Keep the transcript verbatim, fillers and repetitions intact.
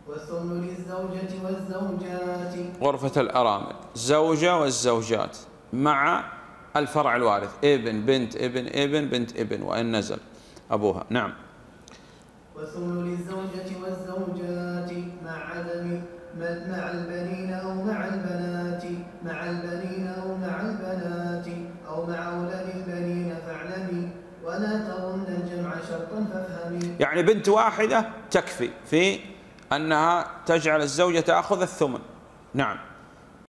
والثمن للزوجة والزوجات. غرفة الأرامل زوجة والزوجات مع الفرع الوارث ابن بنت ابن ابن بنت ابن وإن نزل أبوها. نعم. والثمن للزوجة والزوجات مع عدم مع البنين أو مع البنات مع البنين أو مع البنات أو مع أولاد البنين فاعلمي ولا تظن الجمع شرطا فافهمي. يعني بنت واحدة تكفي في أنها تجعل الزوجة تأخذ الثمن. نعم.